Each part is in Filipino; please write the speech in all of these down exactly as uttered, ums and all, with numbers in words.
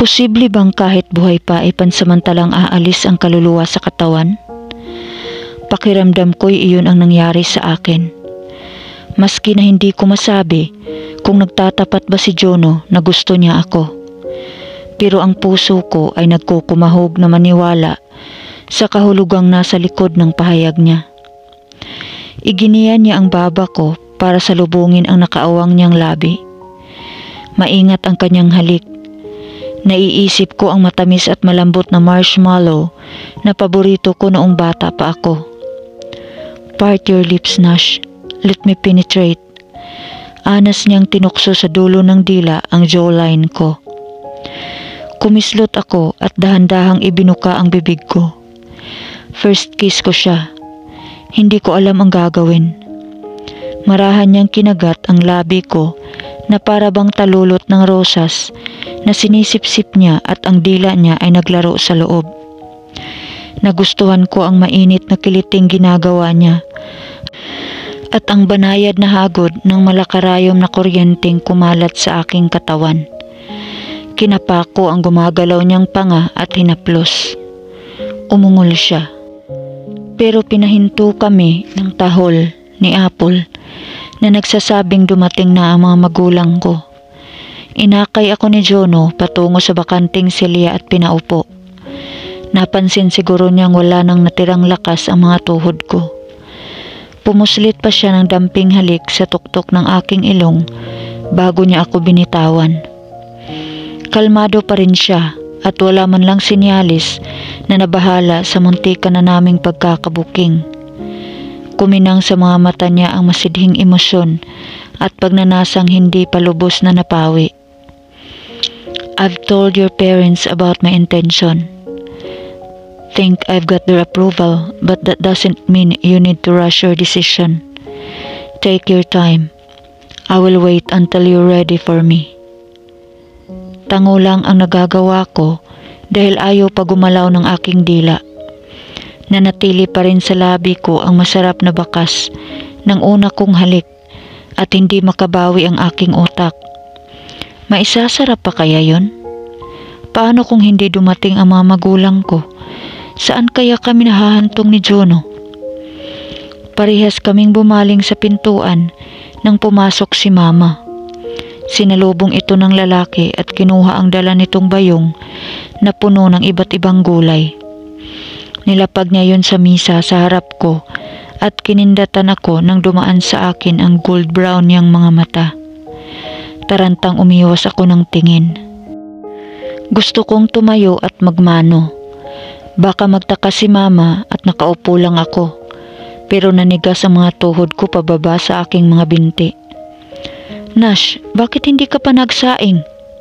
Posible bang kahit buhay pa ay pansamantalang aalis ang kaluluwa sa katawan? Pakiramdam ko'y iyon ang nangyari sa akin. Maski na hindi ko masabi kung nagtatapat ba si Juno na gusto niya ako. Pero ang puso ko ay nagkukumahog na maniwala sa kahulugang nasa likod ng pahayag niya. Iginian niya ang baba ko para salubungin ang nakaawang niyang labi. Maingat ang kanyang halik. Naiisip ko ang matamis at malambot na marshmallow na paborito ko noong bata pa ako. Part your lips, Nash. Let me penetrate. Anas niyang tinukso sa dulo ng dila ang jawline ko. Kumislot ako at dahan-dahang ibinuka ang bibig ko. First kiss ko siya. Hindi ko alam ang gagawin. Marahan niyang kinagat ang labi ko na para bang talulot ng rosas na sinisip-sip niya at ang dila niya ay naglaro sa loob. Nagustuhan ko ang mainit na kiliting ginagawa niya at ang banayad na hagod ng malakarayom na kuryenteng kumalat sa aking katawan. Kinapa ko ang gumagalaw niyang panga at hinaplos. Umungol siya. Pero pinahinto kami ng tahol ni Apple na nagsasabing dumating na ang mga magulang ko. Inakay ako ni Juno patungo sa bakanting silya at pinaupo. Napansin siguro niyang wala nang natirang lakas ang mga tuhod ko. Pumuslit pa siya ng damping halik sa tuktok ng aking ilong bago niya ako binitawan. Kalmado pa rin siya at wala man lang sinyalis na nabahala sa muntika na naming pagkakabuking. Kuminang sa mga mata niya ang masidhing emosyon at pagnanasang hindi pa lubos na napawi. I've told your parents about my intention. Think I've got their approval, but that doesn't mean you need to rush your decision. Take your time. I will wait until you're ready for me. Tango lang ang nagagawa ko dahil ayaw pa gumalaw ng aking dila. Nanatili pa rin sa labi ko ang masarap na bakas ng una kong halik at hindi makabawi ang aking utak. Maisasarap pa kaya yon? Paano kung hindi dumating ang mga magulang ko? Saan kaya kami nahahantong ni Juno? Parehas kaming bumaling sa pintuan nang pumasok si Mama. Sinalubong ito ng lalaki at kinuha ang dala nitong bayong na puno ng iba't ibang gulay. Nilapag niya yon sa misa sa harap ko at kinindatan ako nang dumaan sa akin ang gold brown niyang mga mata. Tarantang umiwas ako ng tingin. Gusto kong tumayo at magmano. Baka magtaka si Mama at nakaupo lang ako, pero nanigas ang mga tuhod ko pababa sa aking mga binti. Nash, bakit hindi ka pa nagsaing?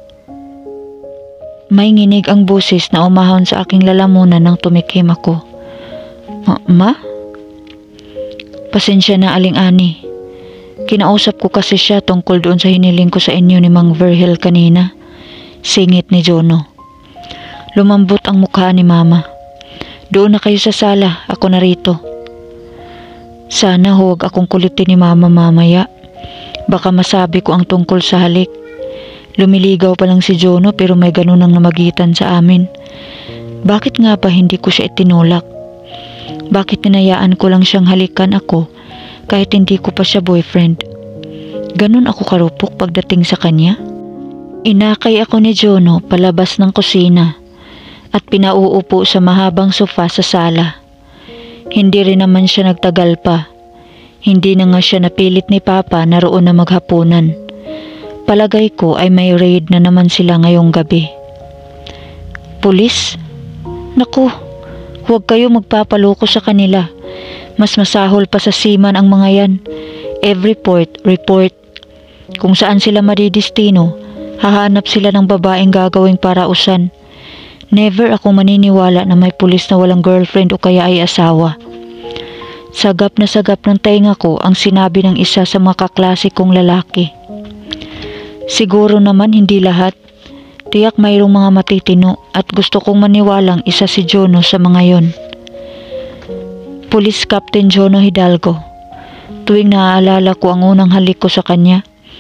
May nginig ang busis na umahon sa aking lalamunan nang tumikim ako. Ma? Ma? Pasensya na, Aling Ani. Kinausap ko kasi siya tungkol doon sa hiniling ko sa inyo ni Mang Virgil kanina. Singit ni Juno. Lumambot ang mukha ni Mama. Doon na kayo sa sala, ako narito. Sana huwag akong kulitin ni Mama mamaya. Baka masabi ko ang tungkol sa halik. Lumiligaw pa lang si Juno pero may ganun ang namagitan sa amin. Bakit nga ba hindi ko siya itinulak? Bakit tinayaan ko lang siyang halikan ako kahit hindi ko pa siya boyfriend? Ganun ako karupok pagdating sa kanya? Inakay ako ni Juno palabas ng kusina at pinauupo sa mahabang sofa sa sala. Hindi rin naman siya nagtagal pa. Hindi na nga siya napilit ni Papa na roon na maghapunan. Palagay ko ay may raid na naman sila ngayong gabi. Pulis? Naku, huwag kayo magpapaloko sa kanila. Mas masahol pa sa seaman ang mga yan. Every port, report. Kung saan sila madidistino, hahanap sila ng babaeng gagawing parausan. Never ako maniniwala na may pulis na walang girlfriend o kaya ay asawa. Sagap na sagap ng tainga ko ang sinabi ng isa sa mga kaklase kong lalaki. Siguro naman hindi lahat. Tiyak mayroong mga matitino at gusto kong maniwalang isa si Juno sa mga yon. Police Captain Juno Hidalgo. Tuwing naaalala ko ang unang halik ko sa kanya,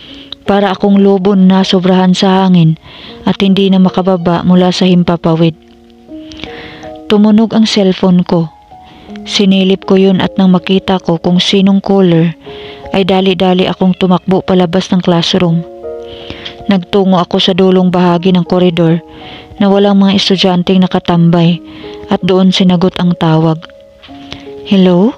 Para akong lubon na sobrahan sa hangin at hindi na makababa mula sa himpapawid. Tumunog ang cellphone ko. Sinilip ko yun at nang makita ko kung sinong caller, ay dali-dali akong tumakbo palabas ng classroom. Nagtungo ako sa dulong bahagi ng koridor na walang mga estudyanteng nakatambay at doon sinagot ang tawag. Hello?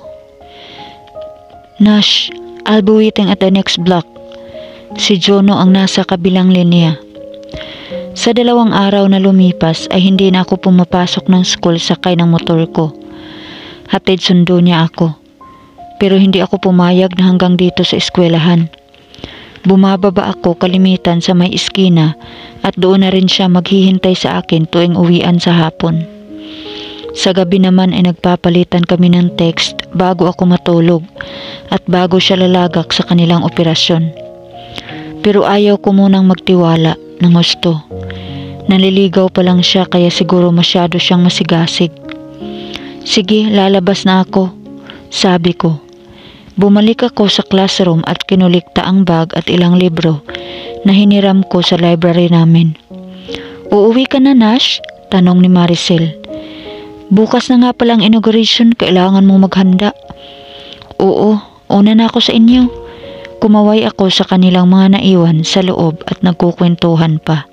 Nash, I'll be waiting at the next block. Si Juno ang nasa kabilang linya. Sa dalawang araw na lumipas ay hindi na ako pumapasok ng school sakay ng motor ko. Hatid sundo niya ako. Pero hindi ako pumayag na hanggang dito sa eskwelahan. Bumababa ako kalimitan sa may iskina at doon na rin siya maghihintay sa akin tuwing uwian sa hapon. Sa gabi naman ay nagpapalitan kami ng text bago ako matulog at bago siya lalagak sa kanilang operasyon. Pero ayaw ko munang magtiwala ng gusto. Naliligaw pa lang siya kaya siguro masyado siyang masigasig. Sige, lalabas na ako, sabi ko. Bumalik ako sa classroom at kinulikta ang bag at ilang libro na hiniram ko sa library namin. Uuwi ka na, Nash? Tanong ni Maricel. Bukas na nga palang inauguration, kailangan mong maghanda. Oo, una na ako sa inyo. Kumaway ako sa kanilang mga naiwan sa loob at nagkukwentuhan pa.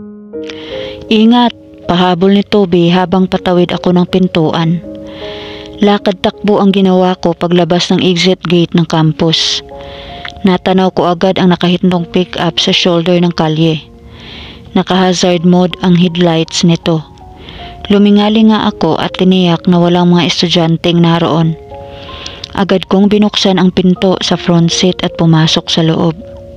Ingat, pahabol ni Toby habang patawid ako ng pintuan. Lakad takbo ang ginawa ko paglabas ng exit gate ng campus. Natanaw ko agad ang nakahitnong pick-up sa shoulder ng kalye. Naka-hazard mode ang headlights nito. Lumingali nga ako at tiniyak na walang mga estudyanteng naroon. Agad kong binuksan ang pinto sa front seat at pumasok sa loob.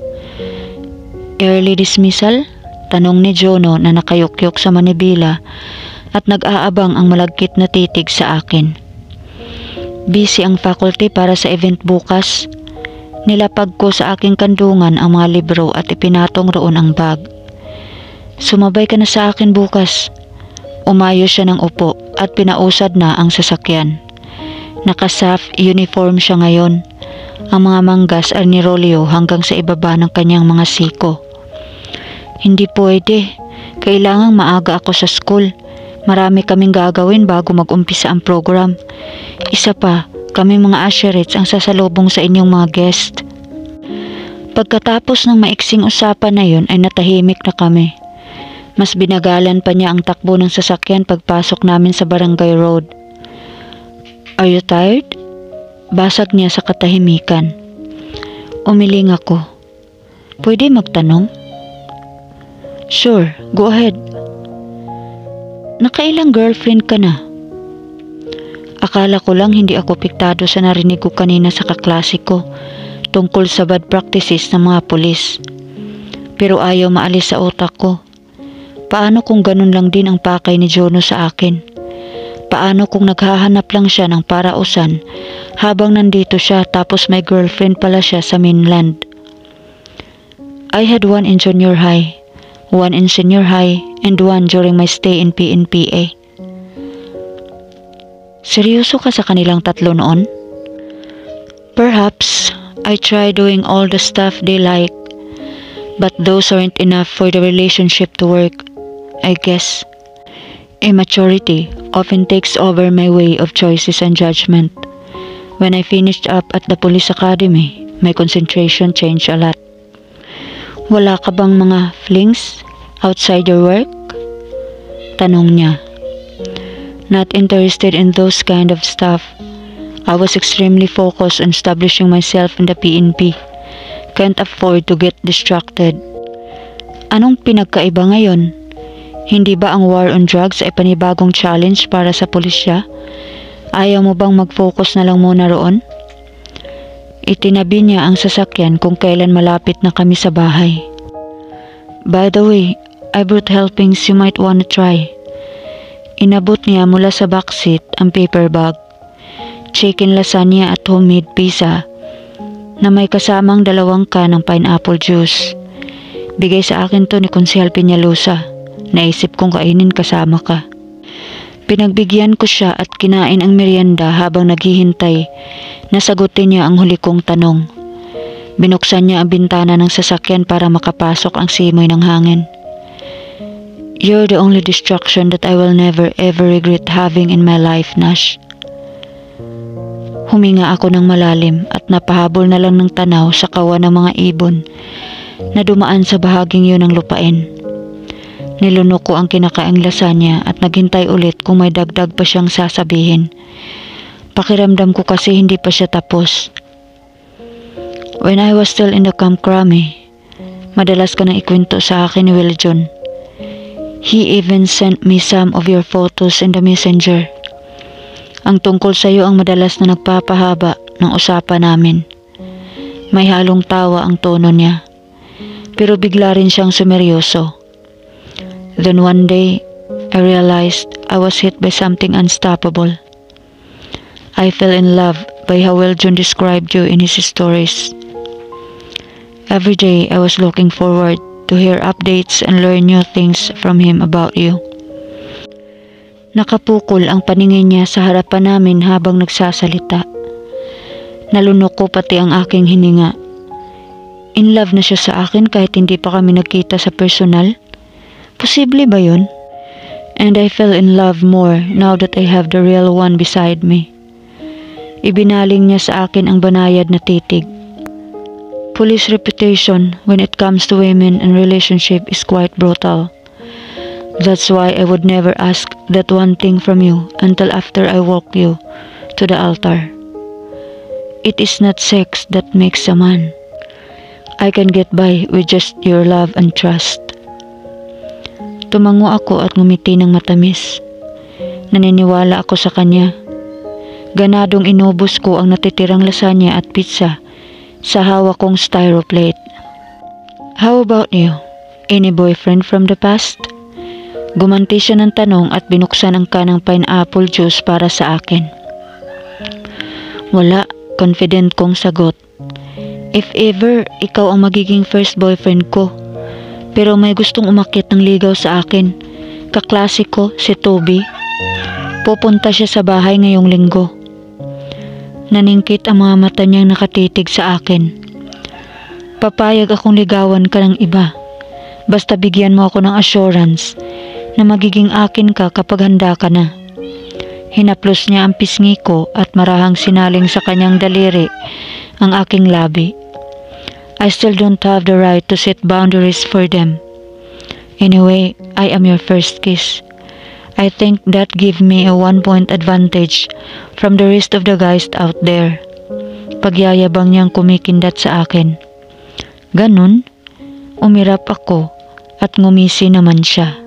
Early dismissal? Tanong ni Juno na nakayukyok sa manibila at nag-aabang ang malagkit na titig sa akin. Busy ang faculty para sa event bukas. Nilapag ko sa aking kandungan ang mga libro at ipinatong roon ang bag. Sumabay ka na sa akin bukas. Umayo siya ng upo at pinausad na ang sasakyan. Naka-S A F uniform siya ngayon. Ang mga manggas ay nirolyo hanggang sa ibaba ng kanyang mga siko. Hindi pwede. Kailangang maaga ako sa school. Marami kaming gagawin bago mag-umpisa ang program. Isa pa, kami mga usherates ang sasalubong sa inyong mga guest. Pagkatapos ng maiksing usapan na yun ay natahimik na kami. Mas binagalan pa niya ang takbo ng sasakyan pagpasok namin sa Barangay Road. Are you tired? Basag niya sa katahimikan. Umiling ako. Pwede magtanong? Sure, go ahead. Nakailang girlfriend ka na? Akala ko lang hindi ako piktado sa narinig ko kanina sa kaklase ko tungkol sa bad practices ng mga pulis. Pero ayaw maalis sa utak ko. Paano kung ganun lang din ang pakay ni Juno sa akin? Paano kung naghahanap lang siya ng parausan habang nandito siya tapos may girlfriend pala siya sa mainland? I had one in junior high, one in senior high, and one during my stay in P N P A. Seryoso ka sa kanilang tatlo noon? Perhaps I try doing all the stuff they like, but those aren't enough for the relationship to work, I guess. Immaturity often takes over my way of choices and judgment. When I finished up at the police academy, my concentration changed a lot. Wala ka bang mga flings outside your work? Tanong niya. Not interested in those kind of stuff. I was extremely focused on establishing myself in the P N P. Can't afford to get distracted. Anong pinagkaiba ngayon? Hindi ba ang war on drugs ay panibagong challenge para sa pulisya? Ayaw mo bang mag-focus na lang muna roon? Itinabi niya ang sasakyan kung kailan malapit na kami sa bahay. By the way, I brought helpings you might wanna try. Inabot niya mula sa backseat ang paper bag, chicken lasagna at homemade pizza na may kasamang dalawang can ng pineapple juice. Bigay sa akin to ni Konsehal Peñalosa. Naisip kong kainin kasama ka. Pinagbigyan ko siya at kinain ang merienda habang naghihintay. Nasagutin niya ang huli kong tanong. Binuksan niya ang bintana ng sasakyan para makapasok ang simoy ng hangin. You're the only distraction that I will never ever regret having in my life, Nash. Huminga ako ng malalim at napahabol na lang ng tanaw sa kawan ng mga ibon na dumaan sa bahaging yun ng lupain. Nilunok ko ang kinakaing lasagna at naghintay ulit kung may dagdag pa siyang sasabihin. Pakiramdam ko kasi hindi pa siya tapos. When I was still in the Camp Crame, madalas ka nang ikwento sa akin ni Will John. He even sent me some of your photos in the messenger. Ang tungkol sa iyo ang madalas na nagpapahaba ng usapan namin. May halong tawa ang tono niya, pero bigla rin siyang sumeryoso. Then one day, I realized I was hit by something unstoppable. I fell in love by how well John described you in his stories. Every day, I was looking forward to hear updates and learn new things from him about you. Nakapukol ang paningin niya sa harapan namin habang nagsasalita. Nalunok ko pati ang aking hininga. In love na siya sa akin kahit hindi pa kami nagkita sa personal? Posible ba yun? And I fell in love more now that I have the real one beside me. Ibinaling niya sa akin ang banayad na titig. Police reputation when it comes to women and relationship is quite brutal. That's why I would never ask that one thing from you until after I walk you to the altar. It is not sex that makes a man. I can get by with just your love and trust. Tumango ako at ngumiti ng matamis. Naniniwala ako sa kanya. Ganadong inubos ko ang natitirang lasagna at pizza sa hawak kong styroplate. How about you? Any boyfriend from the past? Gumanti siya ng tanong at binuksan ang kanang pineapple juice para sa akin. Wala, confident kong sagot. If ever, ikaw ang magiging first boyfriend ko. Pero may gustong umakyat ng ligaw sa akin. Kaklase ko, si Toby. Pupunta siya sa bahay ngayong linggo. Naningkit ang mga mata niyang nakatitig sa akin. Papayag akong ligawan ka ng iba. Basta bigyan mo ako ng assurance na magiging akin ka kapag handa ka na. Hinaplos niya ang pisngi ko at marahang sinaling sa kanyang daliri ang aking labi. I still don't have the right to set boundaries for them. Anyway, I am your first kiss. I think that give me a one-point advantage from the rest of the guys out there. Pagyayabang niyang kumikindat sa akin. Ganun, umirap ako at ngumisi naman siya.